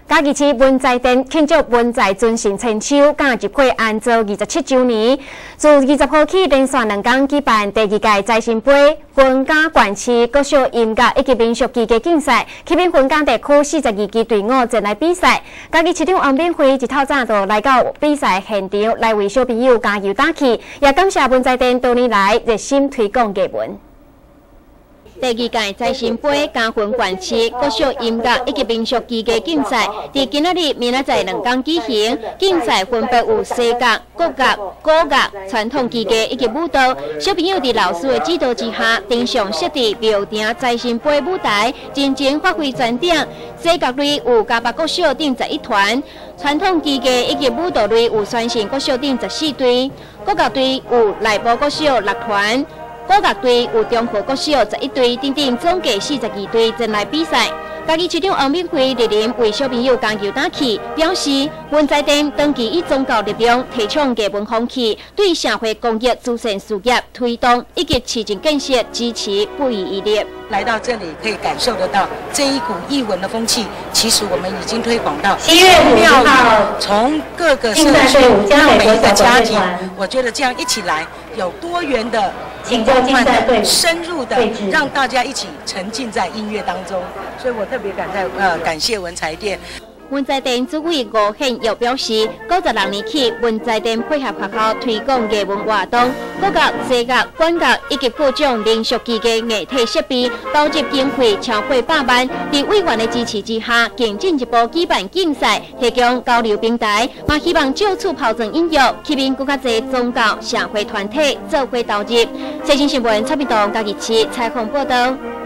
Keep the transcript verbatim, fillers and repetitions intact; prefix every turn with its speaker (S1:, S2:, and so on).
S1: 嘉义市文才店庆祝文才尊神千秋甲入会安做二十七周年，自二十号起连续两天举办第二届财神杯分家县市国小音乐以及民俗技艺竞赛，吸引分家地区四十二支队伍前来比赛。嘉义市长王炳辉一透早就来到比赛现场，来为小朋友加油打气，也感谢文才店多年来热心推广艺文。 第二届财神杯嘉分县市国小音乐以及民俗技艺竞赛，伫今仔日、明仔载两天举行。竞赛分别有西乐、国乐、古乐、传统技艺以及舞蹈。小朋友伫老师的指导之下，登上设置庙埕财神杯舞台，真正发挥全场。西乐类有嘉北国小等十一团，传统技艺以及舞蹈类有宣信国小等十四队，国乐队有内部国小六团。 古乐队有中和国小十一队，等等总计四十二队前来比赛。嘉义市长王炳辉莅临为小朋友加油打气，表示文才店长期以宗教力量提倡艺文风气，对社会公益慈善事业推动以及市政建设支持不遗余力。
S2: 来到这里可以感受得到这一股艺文的风气，其实我们已经推广到庙宇，从各个社区到每一个家庭。我觉得这样一起来，有多元的。 广泛的、深入的，让大家一起沉浸在音乐当中，所以我特别感在呃感谢文才店。
S1: 文才店主委吴显又表示，九十六年起，文才店配合学校推广艺文活动，国乐、西乐、管乐以及各种民俗技艺艺体设备，投入经费超过百万。在委员的支持之下，更进一步举办竞赛，提供交流平台，嘛希望借此抛砖引玉，吸引更加多宗教社会团体做伙投入。最新新闻，蔡明东嘉义市采访报道。